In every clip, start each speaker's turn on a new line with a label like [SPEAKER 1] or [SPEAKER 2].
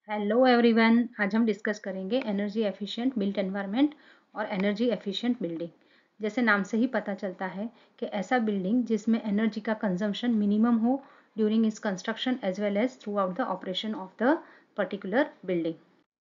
[SPEAKER 1] Hello everyone. आज हम discuss करेंगे एनर्जी एफिशिएंट बिल्ट एनवायरनमेंट और एनर्जी एफिशिएंट बिल्डिंग। जैसे नाम से ही पता चलता है कि ऐसा बिल्डिंग जिसमें एनर्जी का कंजम्पशन मिनिमम हो during its construction as well as throughout the operation of the particular building.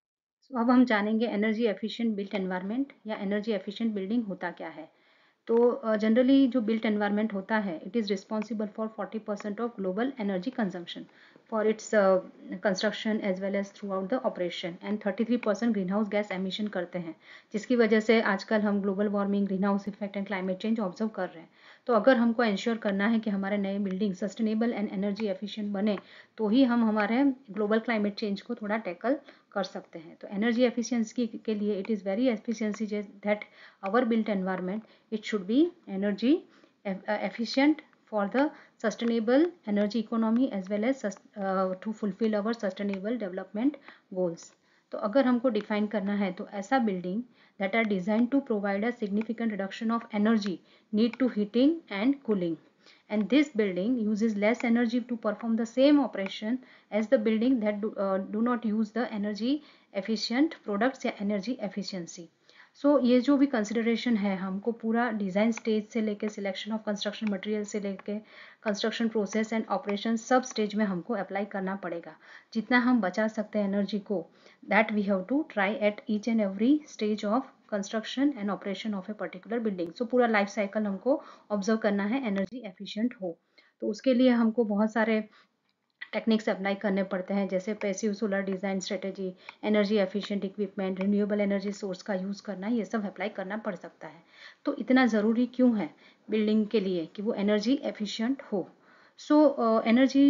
[SPEAKER 1] तो अब हम जानेंगे एनर्जी एफिशिएंट बिल्ट एनवायरनमेंट या एनर्जी एफिशिएंट बिल्डिंग होता क्या है। तो जनरली जो बिल्ट एनवायरनमेंट होता है it is responsible for 40% of global energy consumption for its construction as well as throughout the operation and 33% greenhouse gas emission करते हैं, जिसकी वजह से आजकल हम global warming, greenhouse effect and climate change observe कर रहे हैं। तो अगर हमको इंश्योर करना है कि हमारे नए building sustainable and energy efficient बने तो ही हम हमारे ग्लोबल क्लाइमेट चेंज को थोड़ा टैकल कर सकते हैं। तो एनर्जी एफिशिएंसी के लिए it is very efficiency that our built environment it should be energy efficient for the sustainable energy economy as well as to fulfill our sustainable development goals। तो अगर हमको डिफाइन करना है तो ऐसा building that are designed to provide a significant reduction of energy need to heating and cooling, and this building uses less energy to perform the same operation as the building that do not use the energy efficient products या energy efficiency। ये जो भी consideration है हमको पूरा design stage से लेके selection of construction material से लेके कंस्ट्रक्शन प्रोसेस एंड ऑपरेशन सब स्टेज में हमको अप्लाई करना पड़ेगा। जितना हम बचा सकते हैं एनर्जी को that we have to try at each and every stage of construction and operation of a particular building. So पूरा लाइफ साइकिल हमको ऑब्जर्व करना है एनर्जी एफिशिएंट हो। तो उसके लिए हमको बहुत सारे टेक्निक्स अप्लाई करने पड़ते हैं, जैसे passive solar design strategy, energy efficient equipment, renewable energy source का यूज़ करना, ये सब अप्लाई करना पड़ सकता है। तो इतना ज़रूरी क्यों है बिल्डिंग के लिए कि वो एनर्जी एफिशिएंट हो। So energy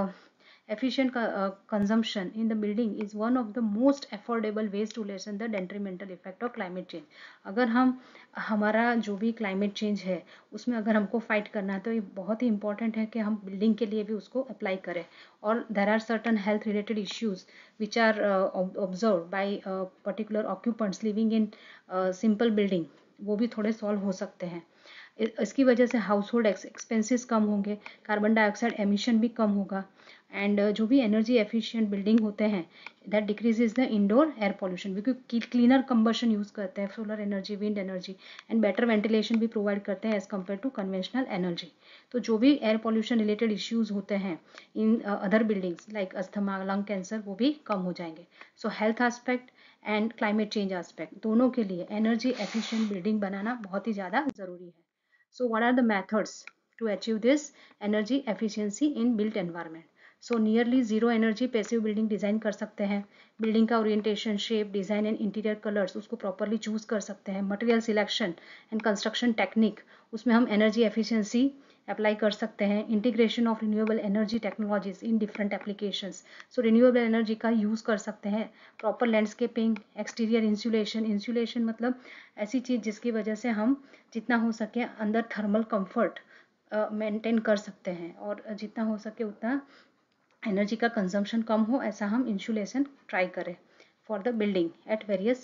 [SPEAKER 1] efficient consumption in the building is one of the most affordable ways to lessen the detrimental effect of climate change। अगर हम हमारा जो भी क्लाइमेट चेंज है उसमें अगर हमको फाइट करना है तो ये बहुत ही इंपॉर्टेंट है कि हम बिल्डिंग के लिए भी उसको अप्लाई करें। और there are certain health related issues which are observe by particular occupants living in simple building, वो भी थोड़े सॉल्व हो सकते हैं। इसकी वजह से हाउस होल्ड एक्सपेंसेस कम होंगे, कार्बन डाइऑक्साइड एमिशन भी कम होगा, एंड जो भी एनर्जी एफिशिएंट बिल्डिंग होते हैं that decreases the indoor air pollution, क्योंकि क्लीनर कंबशन यूज़ करते हैं, solar energy, wind energy, and better ventilation भी प्रोवाइड करते हैं as compare to conventional energy. तो जो भी एयर पॉल्यूशन रिलेटेड इश्यूज होते हैं in other buildings like asthma, lung cancer, वो भी कम हो जाएंगे। So health aspect and climate change aspect दोनों के लिए एनर्जी एफिशिएंट बिल्डिंग बनाना बहुत ही ज़्यादा ज़रूरी है। So what are the methods to achieve this energy efficiency in built environment? So nearly zero energy passive building design कर सकते हैं। बिल्डिंग का orientation, shape, design and interior colours उसको प्रॉपरली चूज कर सकते हैं। Material selection and construction technique, उसमें हम एनर्जी एफिशिएंसी अप्लाई कर सकते हैं। Integration of renewable energy technologies in different applications, so renewable energy का यूज़ कर सकते हैं। Proper landscaping, exterior insulation, insulation मतलब ऐसी चीज़ जिसकी वजह से हम जितना हो सके अंदर थर्मल कंफर्ट मेंटेन कर सकते हैं और जितना हो सके उतना एनर्जी का कंजम्पशन कम हो, ऐसा हम इंसुलेशन ट्राई करें for the building at various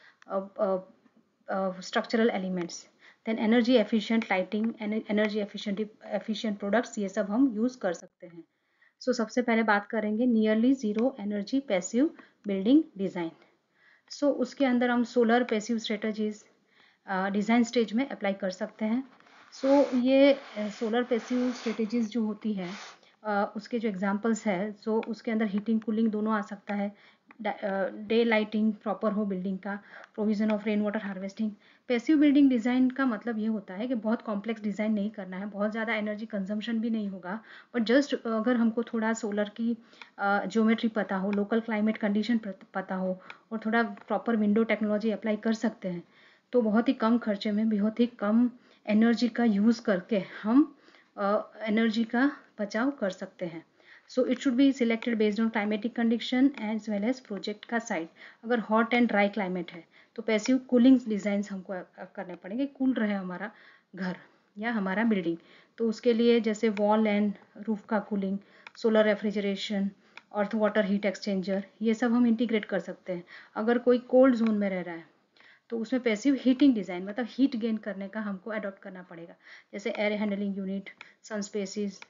[SPEAKER 1] structural elements. Then energy efficient lighting, energy efficient products, ये सब हम यूज़ कर सकते हैं। सो सबसे पहले बात करेंगे nearly zero energy passive building design. So उसके अंदर हम solar passive strategies design stage में अप्लाई कर सकते हैं। सो ये सोलर पैसिव स्ट्रेटजीज जो होती है उसके जो एग्जांपल्स है, सो उसके अंदर हीटिंग कूलिंग दोनों आ सकता है। डे लाइटिंग प्रॉपर हो बिल्डिंग का, provision of rain water harvesting. Passive building design का मतलब ये होता है कि बहुत कॉम्प्लेक्स डिज़ाइन नहीं करना है, बहुत ज़्यादा एनर्जी कंजम्पशन भी नहीं होगा, बट जस्ट अगर हमको थोड़ा सोलर की ज्योमेट्री पता हो, लोकल क्लाइमेट कंडीशन पता हो और थोड़ा प्रॉपर विंडो टेक्नोलॉजी अप्लाई कर सकते हैं तो बहुत ही कम खर्चे में बहुत ही कम एनर्जी का यूज़ करके हम एनर्जी का बचाव कर सकते हैं। So it should be selected based on climatic condition as well as project का साइट। अगर हॉट एंड ड्राई क्लाइमेट है तो पैसिव कूलिंग डिज़ाइन हमको करने पड़ेंगे, कूल रहे हमारा घर या हमारा बिल्डिंग। तो उसके लिए जैसे वॉल एंड रूफ का cooling, solar refrigeration, earth water heat exchanger, ये सब हम इंटीग्रेट कर सकते हैं। अगर कोई कोल्ड जोन में रह रहा है तो उसमें पैसिव हीटिंग डिज़ाइन मतलब हीट गेन करने का हमको अडॉप्ट करना पड़ेगा, जैसे air handling unit, sun spaces,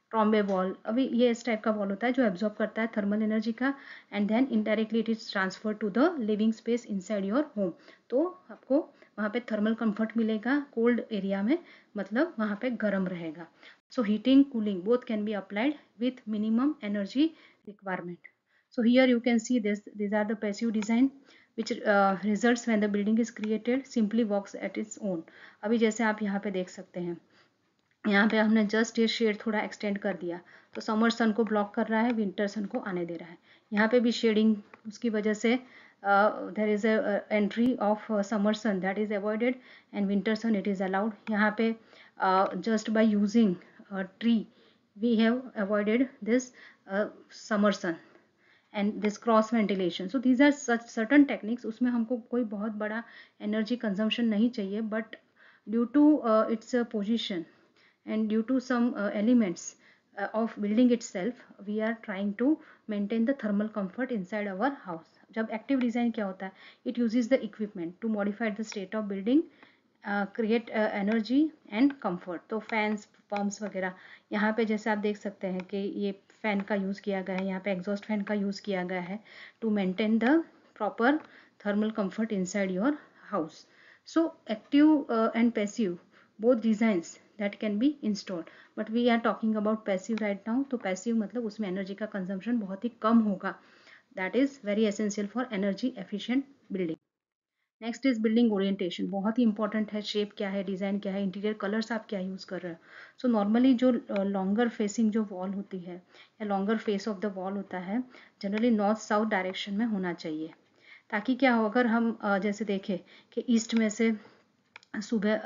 [SPEAKER 1] Trombe wall, अभी ये इस टाइप का वॉल होता है जो एब्जॉर्ब करता है थर्मल एनर्जी का, and then indirectly it is transfer to the living space inside your home. तो आपको वहाँ पे थर्मल कंफर्ट मिलेगा कोल्ड एरिया में, मतलब वहाँ पे गर्म रहेगा। So heating cooling both can be applied with minimum energy requirement. So here you can see this, these are the passive design which results when the building is created simply works at its own। अभी जैसे आप यहाँ पे देख सकते हैं, यहाँ पे हमने जस्ट ये शेड थोड़ा एक्सटेंड कर दिया तो समर सन को ब्लॉक कर रहा है, विंटर सन को आने दे रहा है। यहाँ पे भी शेडिंग उसकी वजह से there is a entry of summer sun that is avoided and winter sun it is allowed. यहाँ पे just by using tree we have avoided this summer sun and this cross ventilation. So these are such certain techniques, उसमें हमको कोई बहुत बड़ा energy consumption नहीं चाहिए, but due to its position and due to some elements of building itself we are trying to maintain the thermal comfort inside our house। जब active design क्या होता है, it uses the equipment to modify the state of building, create energy and comfort। तो fans pumps वगैरह यहाँ पे जैसे आप देख सकते हैं कि ये फैन का यूज़ किया गया है, यहाँ पे एग्जॉस्ट फैन का यूज़ किया गया है to maintain the proper thermal comfort inside your house. So active and passive both designs that can be installed, but we are talking about passive right now। तो passive मतलब उसमें energy का consumption बहुत ही कम होगा, that is very essential for energy efficient building। Next is building orientation, बहुत ही important है। Shape क्या है, डिज़ाइन क्या है, इंटीरियर कलर्स आप क्या यूज़ कर रहे हो। सो नॉर्मली जो लॉन्गर फेसिंग जो वॉल होती है या longer face of the wall होता है, जनरली नॉर्थ साउथ डायरेक्शन में होना चाहिए, ताकि क्या हो, अगर हम जैसे देखें कि ईस्ट में से सुबह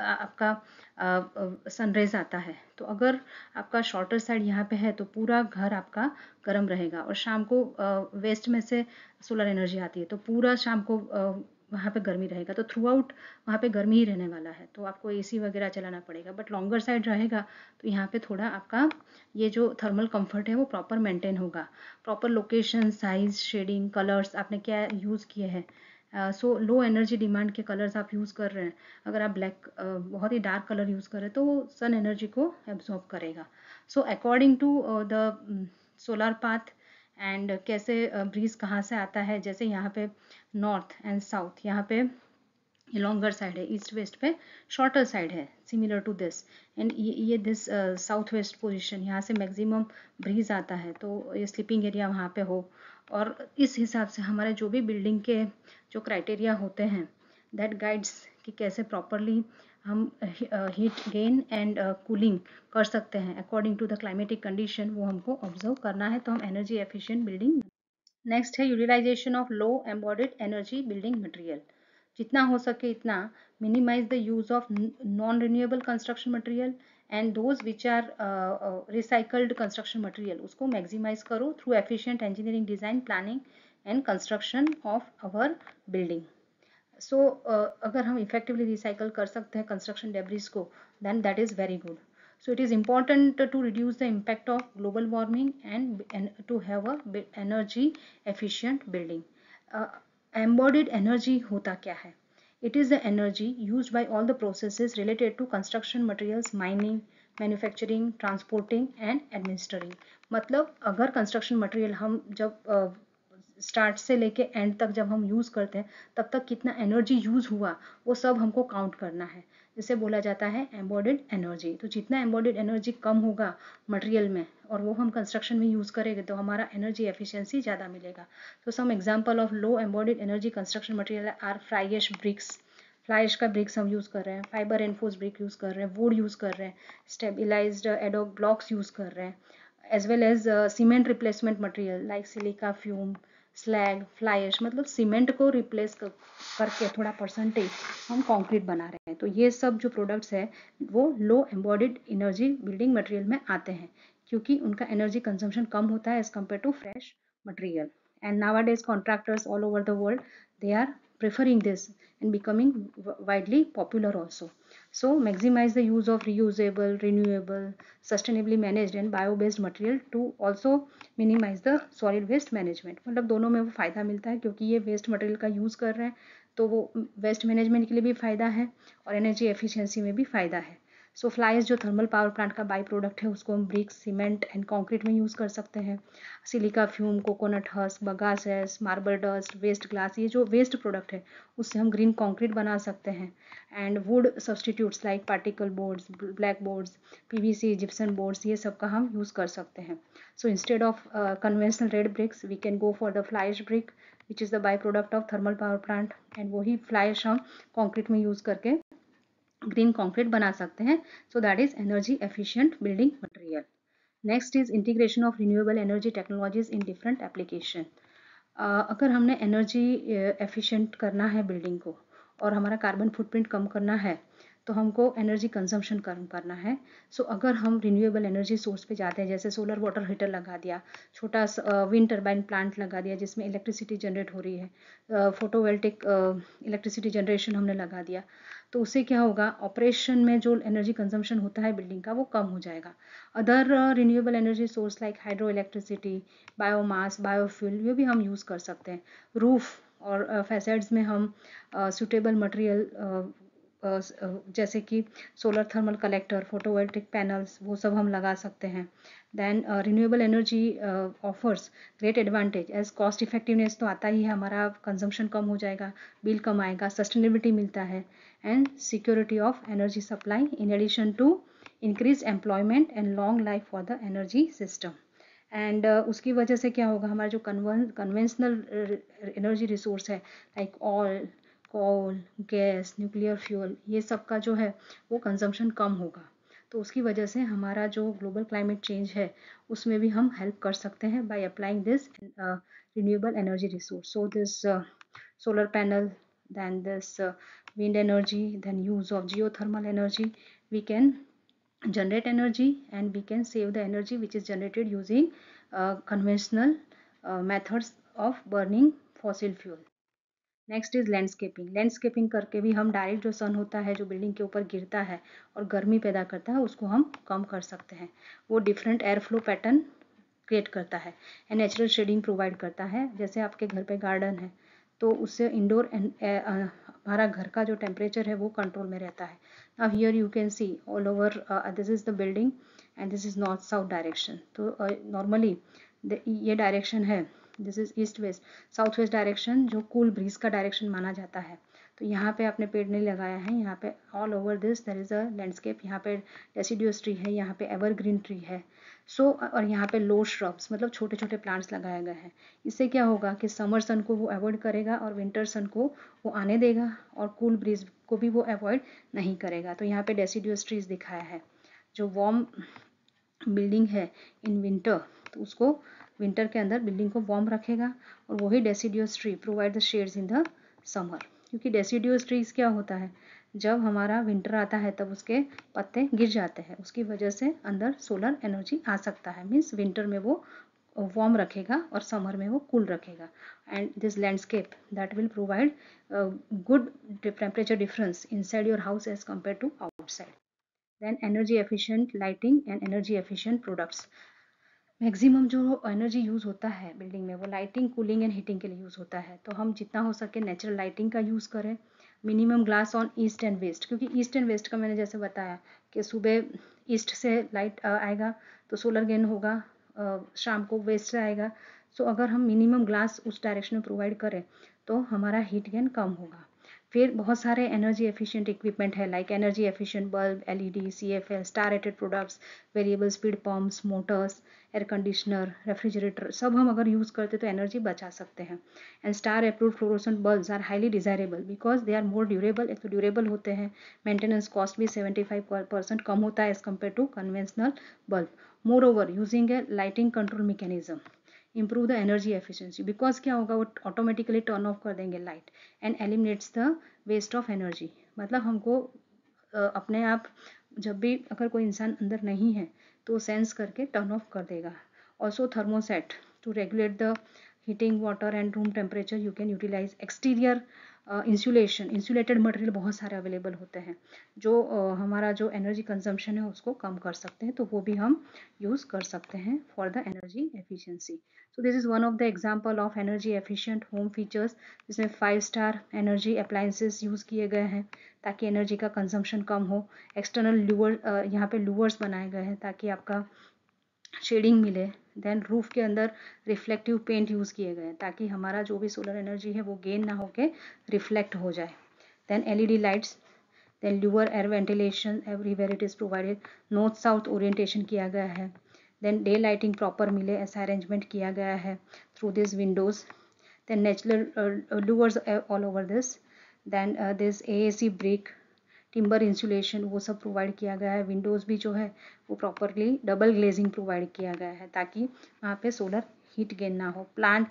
[SPEAKER 1] आपका सनराइज आता है, तो अगर आपका शॉर्टर साइड यहाँ पे है तो पूरा घर आपका गर्म रहेगा, और शाम को वेस्ट में से सोलर एनर्जी आती है तो पूरा शाम को वहाँ पे गर्मी रहेगा, तो थ्रू आउट वहाँ पे गर्मी ही रहने वाला है, तो आपको एसी वगैरह चलाना पड़ेगा। बट लॉन्गर साइड रहेगा तो यहाँ पे थोड़ा आपका ये जो थर्मल कंफर्ट है वो प्रॉपर मेंटेन होगा। Proper location, size, shading, colours आपने क्या यूज़ किए हैं। सो लो एनर्जी डिमांड के कलर्स आप यूज़ कर रहे हैं, अगर आप ब्लैक बहुत ही डार्क कलर यूज़ कर रहे हैं तो वो सन एनर्जी को एब्जॉर्ब करेगा। So according to the solar path and कैसे ब्रीज कहाँ से आता है, जैसे यहाँ पे नॉर्थ एंड साउथ, यहाँ पे लॉन्गर साइड है, ईस्ट वेस्ट पे शॉर्टर साइड है, सिमिलर टू दिस, एंड ये दिस साउथ वेस्ट पोजिशन, यहाँ से मैक्सिमम ब्रीज आता है, तो ये स्लीपिंग एरिया वहाँ पे हो। और इस हिसाब से हमारे जो भी बिल्डिंग के जो क्राइटेरिया होते हैं दैट गाइड्स कि कैसे प्रॉपरली हम हीट गेन एंड कूलिंग कर सकते हैं according to the climatic condition, वो हमको ऑब्जर्व करना है, तो हम एनर्जी एफिशिएंट बिल्डिंग। नेक्स्ट है utilization of low embodied energy building material, जितना हो सके इतना minimize the use of non renewable construction material and those which are recycled construction material, उसको मैक्सिमाइज करो through efficient engineering, design, planning and construction of our building. So अगर हम effectively recycle कर सकते हैं कंस्ट्रक्शन डेब्रिस को, then that is very good. So it is important to reduce the impact of global warming and to have a energy efficient building। Embodied energy होता क्या है? It is the energy used by all the processes related to construction materials, mining, manufacturing, transporting and administering। मतलब अगर construction material हम जब start से लेके and तक जब हम यूज़ करते हैं तब तक कितना एनर्जी यूज़ हुआ वो सब हमको काउंट करना है, जिसे बोला जाता है एम्बॉडिड एनर्जी। तो जितना एम्बॉडिड एनर्जी कम होगा मटेरियल में और वो हम कंस्ट्रक्शन में यूज़ करेंगे तो हमारा एनर्जी एफिशिएंसी ज़्यादा मिलेगा। तो some example of low embodied energy construction material are fly ash bricks, fly ash का ब्रिक्स हम यूज़ कर रहे हैं, फाइबर एनफोर्स ब्रिक यूज़ कर रहे हैं, वुड यूज़ कर रहे हैं, स्टेबिलाइज्ड एडोब ब्लॉक्स यूज़ कर रहे हैं, as well as cement replacement material like silica fume, slag, fly ash, मतलब सीमेंट को रिप्लेस करके थोड़ा परसेंटेज हम कंक्रीट बना रहे हैं। तो ये सब जो प्रोडक्ट्स है वो low embodied energy building material में आते हैं, क्योंकि उनका एनर्जी कंजम्पशन कम होता है as compare to fresh material. And nowadays contractors all over the world they are preferring this and becoming widely popular also। So maximize the use of reusable, renewable, sustainably managed and bio-based material to also minimize the solid waste management। मतलब दोनों में वो फ़ायदा मिलता है, क्योंकि ये waste material का यूज़ कर रहे हैं तो वो वेस्ट मैनेजमेंट के लिए भी फ़ायदा है और एनर्जी एफिशिएंसी में भी फ़ायदा है। सो फ्लाई एश जो थर्मल पावर प्लांट का बाई प्रोडक्ट है उसको हम ब्रिक्स, सीमेंट एंड कंक्रीट में यूज़ कर सकते हैं। Silica fume, coconut husk, bagasse ash, marble dust, waste glass, ये जो वेस्ट प्रोडक्ट है उससे हम ग्रीन कंक्रीट बना सकते हैं। And wood substitutes like particle boards, black boards, PVC, gypsum boards, ये सब का हम यूज़ कर सकते हैं। So instead of conventional red bricks we can go for the fly ash brick which is the by product of thermal power plant, and वही fly ash हम concrete में यूज़ करके ग्रीन कंक्रीट बना सकते हैं। So that is energy efficient building material. Next is integration of renewable energy technologies in different application. अगर हमने energy efficient करना है बिल्डिंग को और हमारा कार्बन फुटप्रिंट कम करना है तो हमको एनर्जी कंजम्पशन कम करना है। सो अगर हम रिन्यूएबल एनर्जी सोर्स पे जाते हैं, जैसे सोलर वाटर हीटर लगा दिया, छोटा विंड टर्बाइन प्लांट लगा दिया जिसमें इलेक्ट्रिसिटी जनरेट हो रही है, फोटोवोल्टिक इलेक्ट्रिसिटी जनरेशन हमने लगा दिया, तो उससे क्या होगा, ऑपरेशन में जो एनर्जी कंजम्पशन होता है बिल्डिंग का वो कम हो जाएगा। Other renewable energy source like hydro electricity, biomass, biofuel, ये भी हम यूज़ कर सकते हैं। रूफ और फैसेड्स में हम सुटेबल मटेरियल जैसे कि solar thermal collector, photovoltaic panels, वो सब हम लगा सकते हैं। Then renewable energy offers great advantage as cost effectiveness, तो आता ही है, हमारा कंजम्पशन कम हो जाएगा, बिल कम आएगा, सस्टेनेबिलिटी मिलता है, and security of energy supply in addition to increase employment and long life for the energy system. And उसकी वजह से क्या होगा, हमारा जो कन्वेंशनल एनर्जी रिसोर्स है like oil, coal, gas, nuclear fuel, ये सब का जो है वो कंजम्पशन कम होगा। तो उसकी वजह से हमारा जो ग्लोबल क्लाइमेट चेंज है उसमें भी हम हेल्प कर सकते हैं by applying this renewable energy resource. So this solar panel, then this wind energy, then use of geothermal energy, we can generate energy and we can save the energy which is generated using conventional methods of burning fossil fuel. Next is landscaping. Landscaping करके भी हम direct जो सन होता है जो building के ऊपर गिरता है और गर्मी पैदा करता है उसको हम कम कर सकते हैं। वो different air flow pattern create करता है एंड नेचुरल शेडिंग प्रोवाइड करता है। जैसे आपके घर पे गार्डन है तो उससे इंडोर हमारा घर का जो टेम्परेचर है वो कंट्रोल में रहता है। Now here you can see all over this is the building and this is north south direction. तो नॉर्मली ये डायरेक्शन है, this is east west, south west direction जो कूल ब्रीज का डायरेक्शन माना जाता है। तो यहाँ पे आपने पेड़ नहीं लगाया है, यहाँ पे all over this there is a landscape. यहाँ पे डेसिडियस ट्री है, यहाँ पे एवरग्रीन ट्री है। सो और यहाँ पे लो श्रब्स मतलब छोटे छोटे प्लांट्स लगाए गए हैं। इससे क्या होगा कि समर सन को वो अवॉइड करेगा और विंटर सन को वो आने देगा और कूल ब्रीज को भी वो अवॉइड नहीं करेगा। तो यहाँ पे डेसिडियस ट्रीज दिखाया है। जो वार्म बिल्डिंग है इन विंटर तो उसको विंटर के अंदर बिल्डिंग को वार्म रखेगा, और वही deciduous tree provide the shades in the summer. क्योंकि डेसिडियस ट्रीज क्या होता है, जब हमारा विंटर आता है तब उसके पत्ते गिर जाते हैं, उसकी वजह से अंदर सोलर एनर्जी आ सकता है। मीन्स विंटर में वो वार्म रखेगा और समर में वो कूल रखेगा। And this landscape that will provide good temperature difference inside your house as compare to outside. Then energy efficient lighting and energy efficient products. Maximum जो एनर्जी यूज़ होता है बिल्डिंग में वो लाइटिंग, कूलिंग एंड हीटिंग के लिए use होता है। तो हम जितना हो सके नेचुरल लाइटिंग का यूज़ करें। Minimum glass on east and west, क्योंकि ईस्ट एंड वेस्ट का मैंने जैसे बताया कि सुबह ईस्ट से लाइट आएगा तो सोलर गेन होगा, शाम को वेस्ट से आएगा। सो अगर हम मिनिमम ग्लास उस डायरेक्शन में प्रोवाइड करें तो हमारा हीट गेन कम होगा। फिर बहुत सारे एनर्जी एफिशिएंट इक्विपमेंट है like energy efficient bulb, LED, CFL, star rated products, variable speed pumps, motors, air conditioner, refrigerator, सब हम अगर यूज़ करते तो एनर्जी बचा सकते हैं। And star approved fluorescent bulbs are highly desirable because they are more durable. एक तो ड्यूरेबल होते हैं, मेंटेनेंस कॉस्ट भी 75% कम होता है as compare to conventional bulb. Moreover using a lighting control mechanism improve the energy efficiency, because क्या होगा वो ऑटोमेटिकली टर्न ऑफ कर देंगे light and eliminates the waste of energy. मतलब हमको अपने आप जब भी अगर कोई इंसान अंदर नहीं है तो सेंस करके टर्न ऑफ कर देगा। Also thermostat to regulate the heating water and room temperature, you can utilise exterior insulated material बहुत सारे अवेलेबल होते हैं जो हमारा जो एनर्जी कंजम्पशन है उसको कम कर सकते हैं, तो वो भी हम यूज़ कर सकते हैं for the energy efficiency. So this is one of the example of energy efficient home features, जिसमें 5 स्टार एनर्जी अप्लायंसेस यूज़ किए गए हैं ताकि एनर्जी का कंजम्पशन कम हो। एक्सटर्नल लूवर, यहाँ पे लूवर्स बनाए गए हैं ताकि आपका शेडिंग मिले। देन रूफ के अंदर रिफ्लेक्टिव पेंट यूज़ किए गए हैं ताकि हमारा जो भी सोलर एनर्जी है वो गेन ना होके रिफ्लेक्ट हो जाए। Then LED lights, then louvre air ventilation everywhere it is provided, north south orientation किया गया है। देन डे लाइटिंग प्रॉपर मिले ऐसा अरेंजमेंट किया गया है through this windows. Then natural louvres all over this. Then this AAC brick, timber insulation वो सब प्रोवाइड किया गया है। विंडोज़ भी जो है वो प्रॉपरली डबल ग्लेजिंग प्रोवाइड किया गया है ताकि वहाँ पे सोलर हीट गेन ना हो। Plant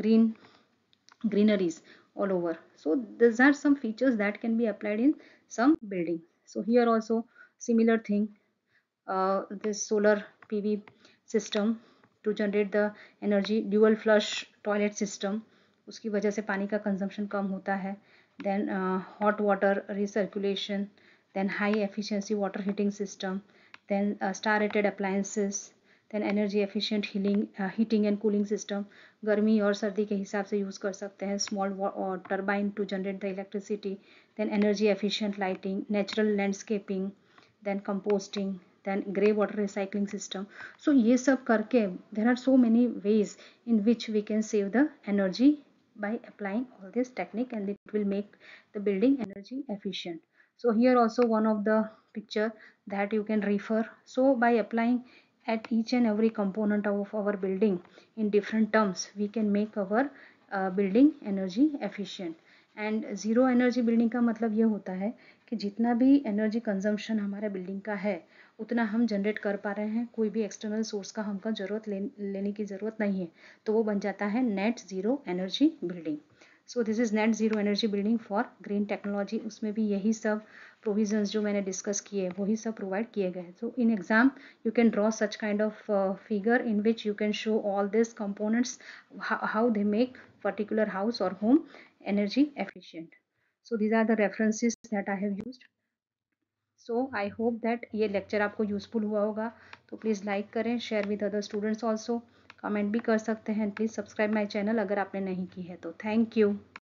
[SPEAKER 1] greeneries all over. So these are some features that can be applied in some building. So here also similar thing, this solar PV system to generate the energy, dual flush toilet system, उसकी वजह से पानी का consumption कम होता है। Then hot water recirculation, then high efficiency water heating system, then star rated appliances, then energy efficient heating and cooling system, गर्मी और सर्दी के हिसाब से यूज़ कर सकते हैं। Small turbine to generate the electricity, then energy efficient lighting, natural landscaping, then composting, then grey water recycling system. So ये सब करके there are so many ways in which we can save the energy by applying all this technique, and it will make the building energy efficient. So here also one of the picture that you can refer. So by applying at each and every component of our building in different terms, we can make our building energy efficient. And zero energy building का मतलब ये होता है कि जितना भी energy consumption हमारे building का है उतना हम जनरेट कर पा रहे हैं, कोई भी एक्सटर्नल सोर्स का हमको लेने की ज़रूरत नहीं है, तो वो बन जाता है net zero energy building. So this is net zero energy building for green technology. उसमें भी यही सब प्रोविजंस जो मैंने डिस्कस किए वही सब प्रोवाइड किए गए हैं। So in exam you can draw such kind of figure in which you can show all this components, how they make particular house or home energy efficient. So these are the references that I have used. So I hope that ये lecture आपको useful हुआ होगा, तो please like करें, share with other students also, comment भी कर सकते हैं। प्लीज़ सब्सक्राइब माई चैनल अगर आपने नहीं की है तो। Thank you.